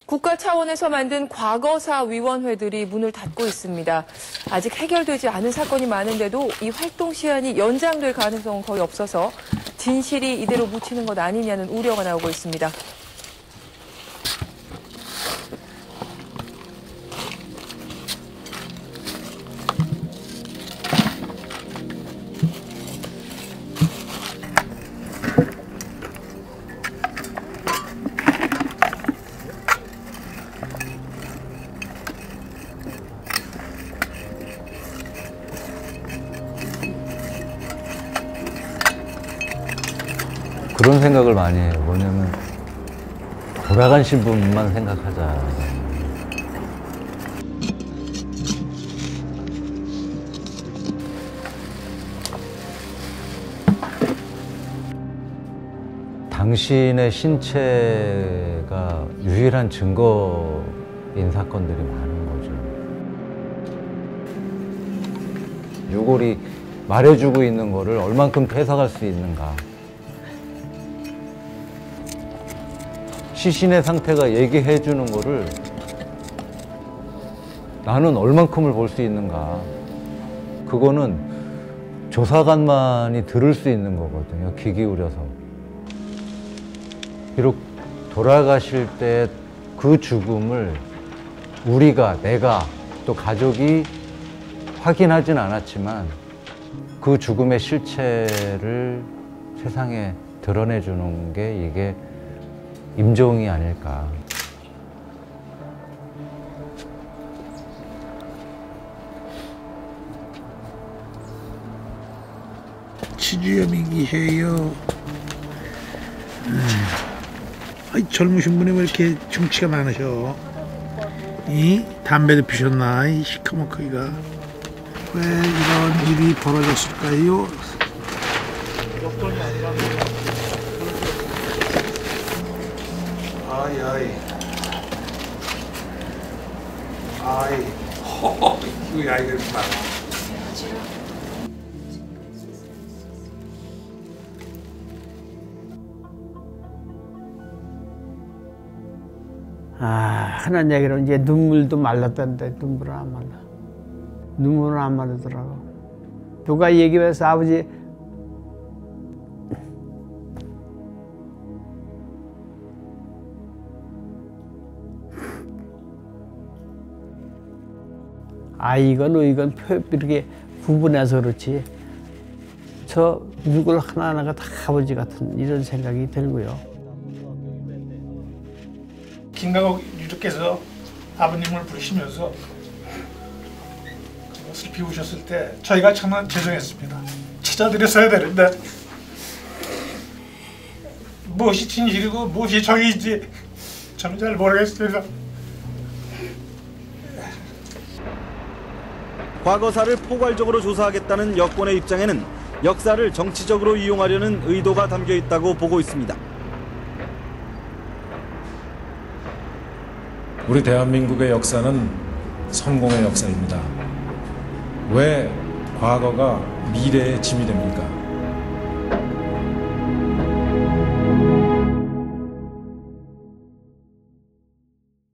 국가 차원에서 만든 과거사 위원회들이 문을 닫고 있습니다. 아직 해결되지 않은 사건이 많은데도 이 활동 시한이 연장될 가능성은 거의 없어서 진실이 이대로 묻히는 것 아니냐는 우려가 나오고 있습니다. 그런 생각을 많이 해요. 뭐냐면 돌아가신 분만 생각하자. 당신의 신체가 유일한 증거인 사건들이 많은 거죠. 유골이 말해주고 있는 거를 얼만큼 해석할 수 있는가. 시신의 상태가 얘기해 주는 거를 나는 얼만큼을 볼 수 있는가. 그거는 조사관만이 들을 수 있는 거거든요. 귀 기울여서. 비록 돌아가실 때 그 죽음을 우리가, 내가, 또 가족이 확인하진 않았지만 그 죽음의 실체를 세상에 드러내 주는 게 이게 임종이 아닐까. 치주염이기해요. 아이, 젊으신 분이 왜 이렇게 중치가 많으셔? 이 담배도 피셨나? 이 시커멓기가. 왜 이런 일이 벌어졌을까요? 아이, 이거 야, 이거 많아. 하는 얘기로 이제 눈물도 말랐다는데 눈물은 안 말라. 눈물은 안 마르더라고. 누가 얘기해서 아버지 아이건 의건 이렇게 구분해서 그렇지. 저 육을 하나하나가 다 아버지 같은 이런 생각이 들고요. 김강옥 유족께서 아버님을 부르시면서 슬피 우셨을 때 저희가 참 죄송했습니다. 찾아드렸어야 되는데 무엇이 진실이고 무엇이 정의인지 저는 잘 모르겠습니다. 과거사를 포괄적으로 조사하겠다는 여권의 입장에는 역사를 정치적으로 이용하려는 의도가 담겨 있다고 보고 있습니다. 우리 대한민국의 역사는 성공의 역사입니다. 왜 과거가 미래의 짐이 됩니까?